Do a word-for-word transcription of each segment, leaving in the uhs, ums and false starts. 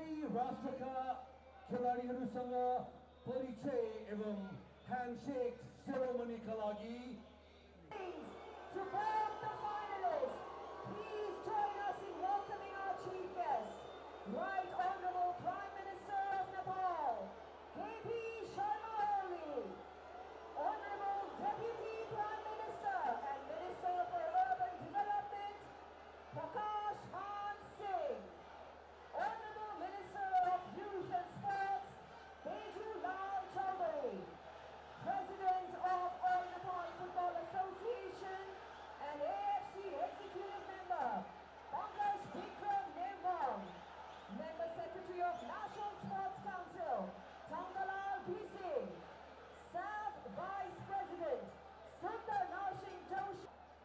दुवै राष्ट्रका खेलाडीहरूसँग परिचय एवं ह्यान्डशेक सेरेमनीका लागि To both the finalists, please join us in welcoming our chief guest, Right Honorable Prime Minister of Nepal, K P Sharma Oli, Honorable Deputy Prime Minister and Minister for Urban Development, Prakash Han Singh, Honorable Minister of Youth and Sports, Teju Lal Chaudhary, President of All Nepal Football Association and A F C Executive Member, Pankaj Vikram Nirvam, Member Secretary of National Sports Council, Tanglalal B Singh, S A F Vice President, Sundar Narsingh Joshi.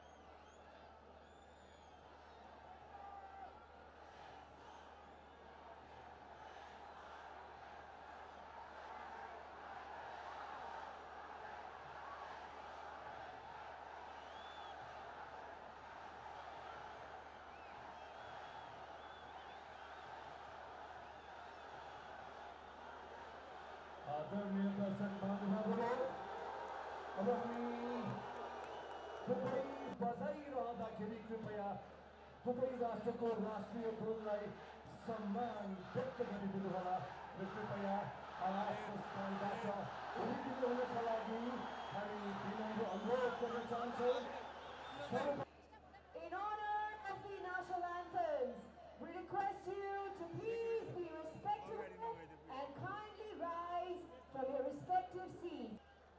आदरणीय दर्शक महानुभावहरू, अब हामी दुवै बजाइरहँदाखेरि कृपया दुवै राष्ट्रको राष्ट्रिय ध्वजलाई सम्मान व्यक्त गरिदिनुहोला र कृपया आवाजको स्थानबाट उभिदिनुहुनका लागि हामी विनम्र अनुरोध गर्न चाहन्छौँ। In honor of the national anthems, we request you to please be respectful and kindly rise from your respective seats.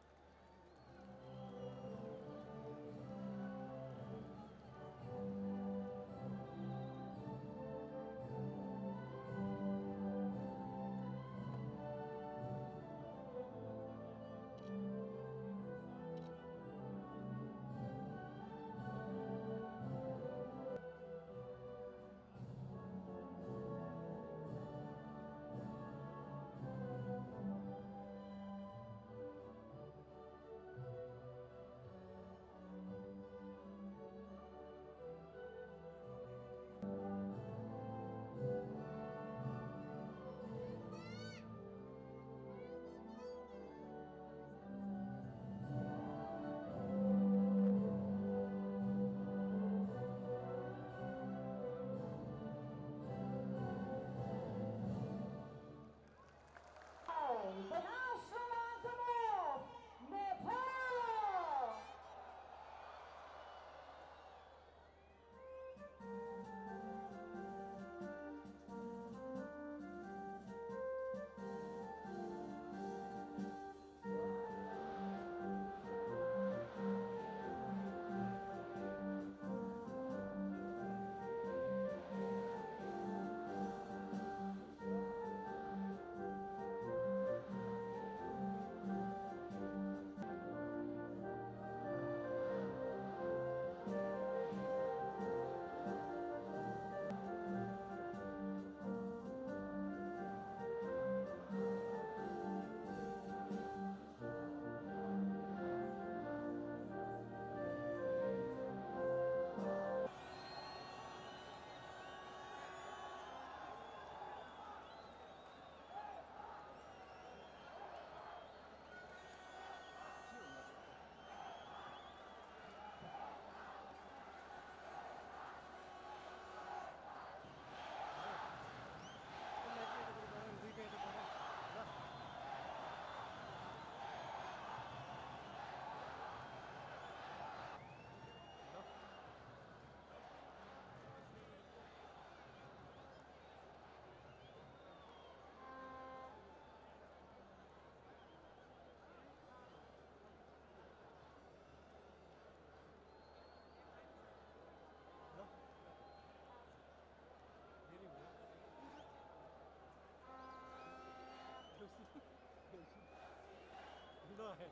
The national anthem of Nepal! Go ahead.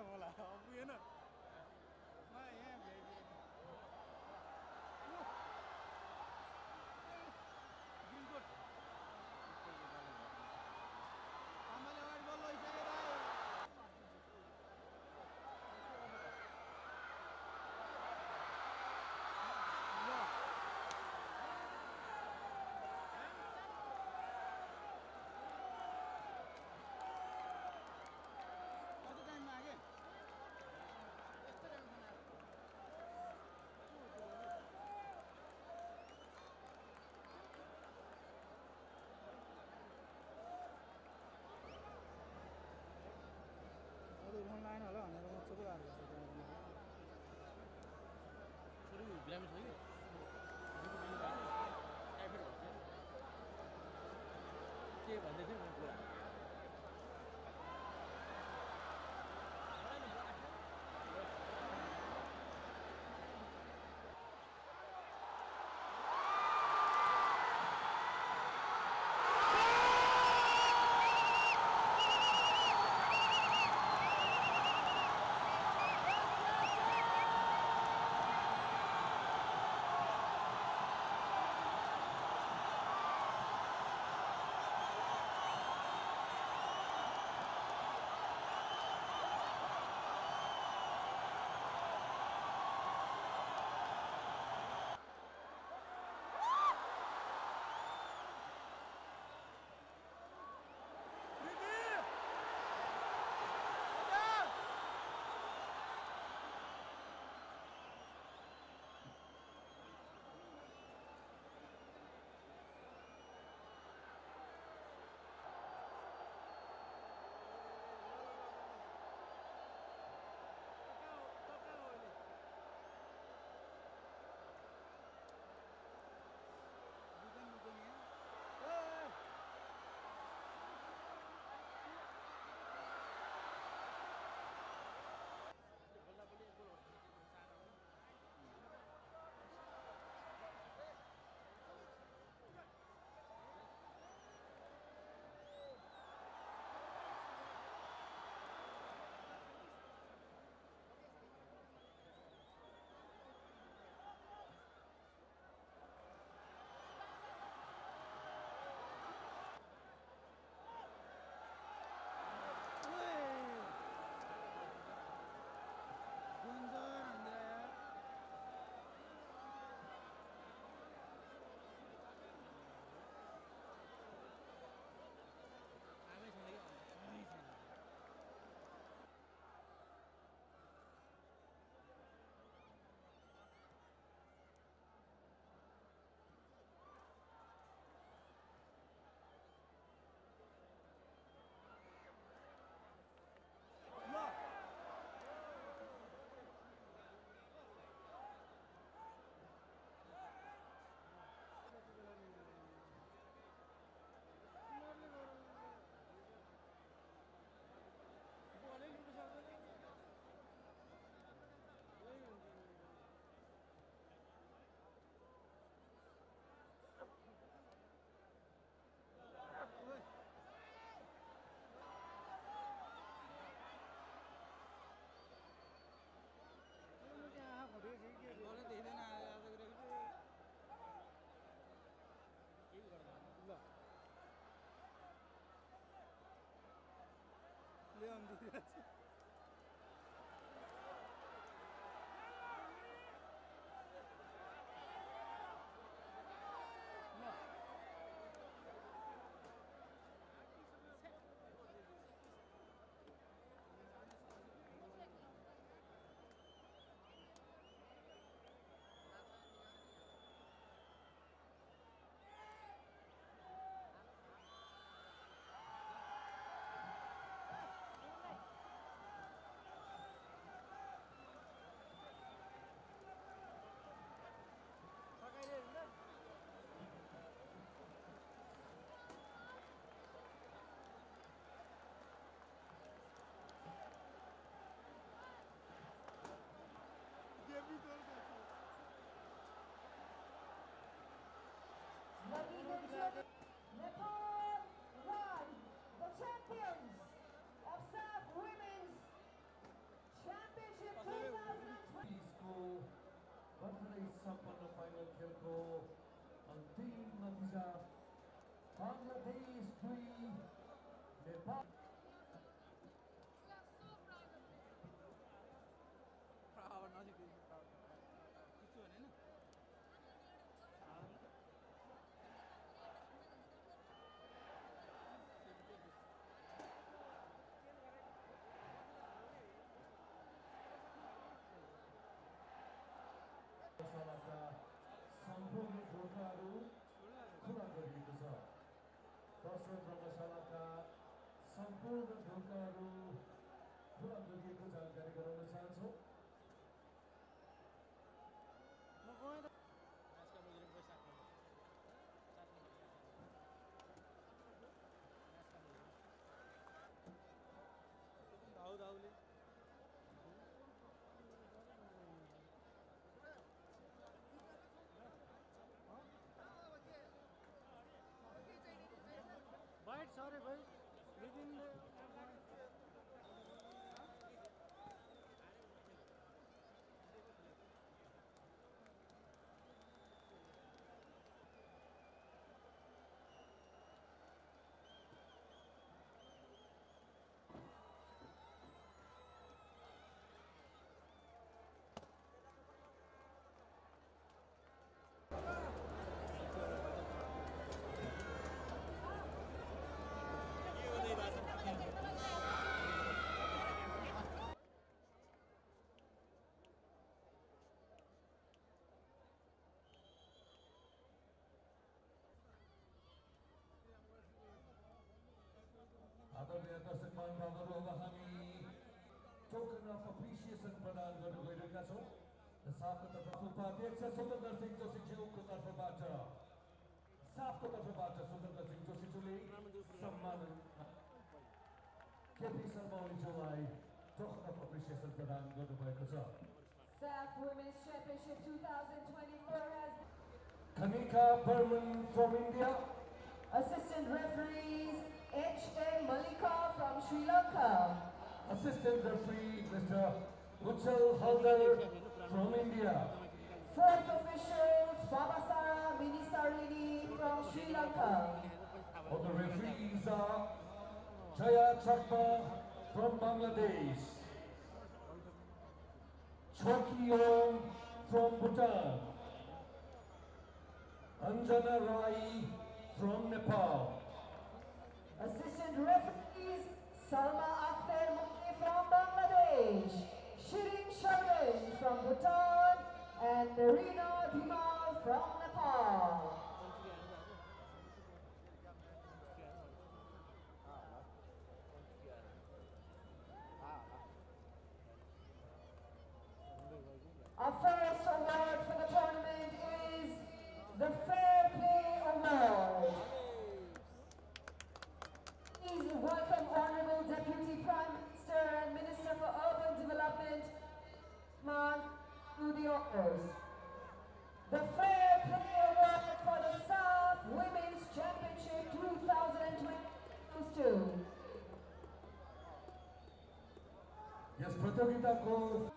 होला पुगेन म यहाँ भ्याइदिएँ ग्रिन कोट आमाले अगाडि बल लैसक्यो भाइ कति टाइममा आगे अरू फोन लाएन होला भनेर म चुप गरेको छु छोरी बिरामी छ कि टाइफाइड भएको थियो के भन्दै थियो म कुरा Leon Diaz. Ladies and gentlemen, Nepal one, the champions of S A F Women's सम्पन्न फाइनल खेलको अन्तिम नतिजा बङ्गलादेश दुई नेपाल अब नजिक किच्छु भने शालाका सम्पूर्ण ढोकाहरू खुला गरिएको छ। दर्शक रङ्गशालाका सम्पूर्ण ढोकाहरू खुला गरिएको जानकारी गराउन चाहन्छौँ। धाउ धाउले Right, sorry, bhai. Within the आदरणीय दर्शक महानुभावहरू, अब हामी टोकन अफ एप्रिसिएसन प्रदान गर्न गइरहेका छौँ। साफको तर्फबाट उपाध्यक्ष स्वतन्त्र सिंह जोशीज्यूको तर्फबाट साफको तर्फबाट स्वतन्त्र सिंह जोशीज्यूले सम्मान केपी शर्मा ओलीज्यूलाई टोकन अफ एप्रिसिएसन प्रदान गर्नुभएको छ। S A F Women's Championship twenty twenty-four has Kanika Burman from India. assistant referees H A Malika from Sri Lanka. Assistant referee Mister Uchal Haldar from India. Fourth officials Babasara Minisarini from Sri Lanka. Other referees are Jaya Chakma from Bangladesh, Choki Om from Bhutan, Anjana Rai from Nepal. Assistant referees Salma Akhtar Mukti from Bangladesh, Shirin Sharmin from Bhutan, and Narina Dhimal from Nepal. Our first award for the tournament is the Fair Play Award. Please welcome Honorable Deputy Prime Minister and Minister for Urban Development, Man, to the honors. The Fair Play Award for the S A F Women's Championship twenty twenty-two. यस प्रतियोगिताको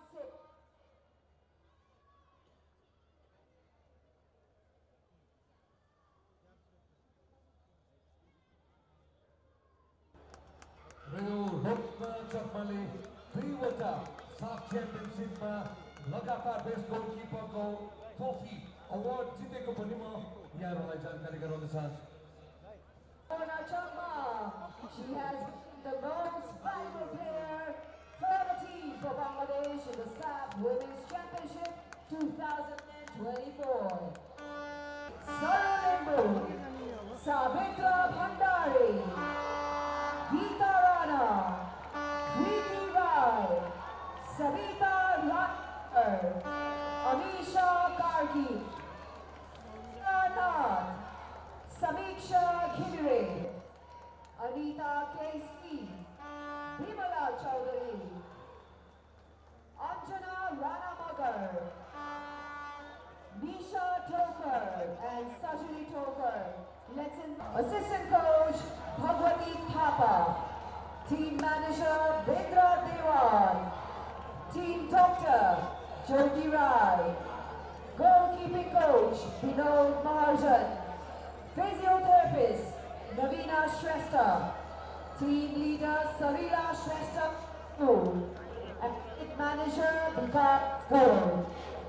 रोहतमा चकमाले दुईवटा साफ च्याम्पियनसिपमा लगातार best गोलकिपरको trophy award जितेको पनि म यहाँहरूलाई जानकारी गराउन चाहन्छु। Mona Chakma, she has the most valuable player for the team for Bangladesh in the S A F Women's Championship twenty twenty-four. Saranimbu, Savitra Bhandari, Geeta Rana, Preeti Rai, Savita Rathar, Amisha Karki, Nath, Samiksha Khidre, Anita Casey, Bimala Chaudhary, Anjana Ranamagar, Nisha Tokar, and Sajali Tokar. Let's in assistant coach Bhagwati Thapa, team manager Vedra Dewan, team doctor Jyoti Rai, Goalkeeping coach, Vinod Maharjan. Physiotherapist, Navina Shrestha. Team leader, Savila Shrestha. Athletic manager, Vikas Gold.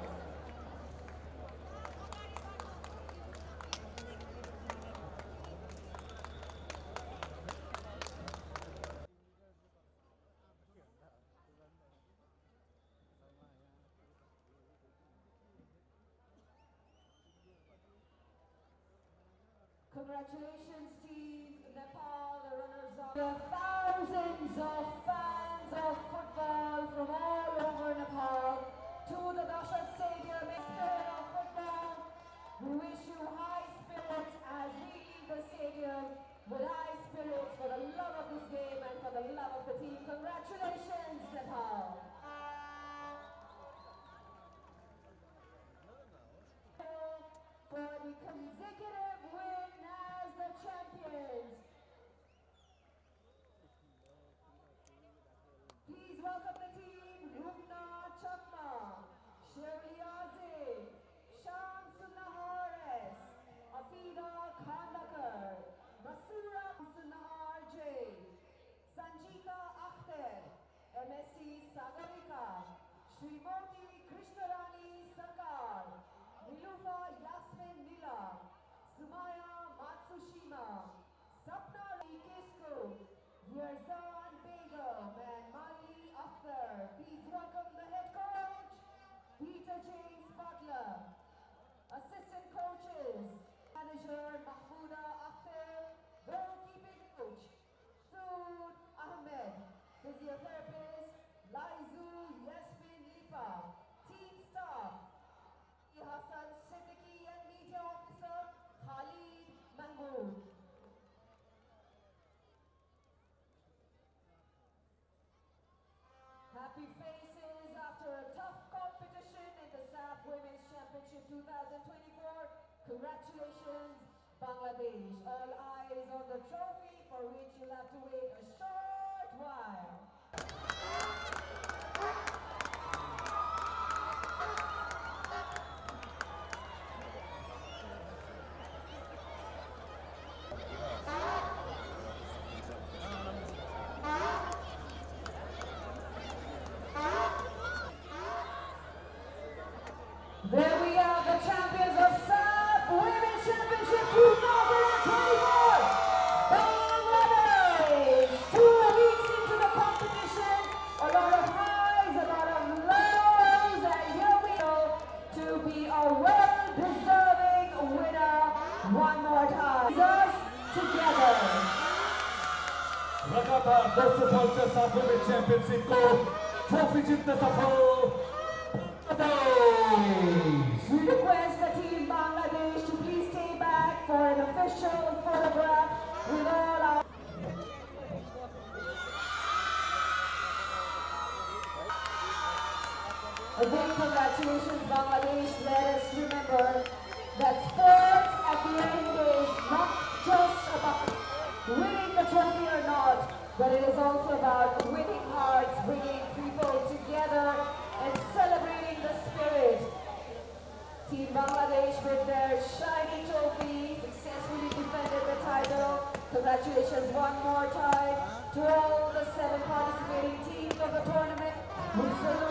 Congratulations team Nepal, the runners-up. The thousands of fans of football from all over Nepal to the Dasha Stadium in spirit of football. We wish you high spirits as we leave the stadium with high spirits for the love of this game and for the love of the team. Congratulations Nepal. For the consecutive win as the champions. Please welcome the team, Rupna Chakma, Shirley Azib, Sham Sunahares, Afida Khandakar, Basura Sunahar J, Sanjita Akhtar, M S C Sagarika, Srimoti Krishnarani Sarkar, Nilufa Yasmin Nila, Sumaya Matsushima, Sapna Kesku, Yerzan Begum, and Mali Akhtar. Please welcome the head coach, Peter James Butler. Assistant coaches, manager Mahmouda Akhtar, goalkeeping coach, Sood Ahmed, physiotherapist, Laizu Yasmin Lipa, team staff, Hassan Siddiqui and media officer Khalid Mahmood. Happy faces after a tough competition in the S A F Women's Championship twenty twenty-four. Congratulations, Bangladesh. All eyes on the trophy for which you'll have to wait a short while. There we have the champions of S A F Women's Championship twenty twenty-four. Bangladesh. Two weeks into the competition, a lot of highs, a lot of lows, and here we go to be a well-deserving winner one more time. Us together. लगातार दोस्रो पल्ट S A F Women's Championship-को trophy जित्न सफल We request the team Bangladesh to please stay back for an official photograph with all our... Again, congratulations Bangladesh. Let us remember that sports at the end is not just about winning the trophy or not, but it is also about winning hearts, bringing people together and celebrating the spirit. Team Bangladesh with their shiny trophy successfully defended the title. Congratulations one more time to all the seven participating teams of the tournament. We salute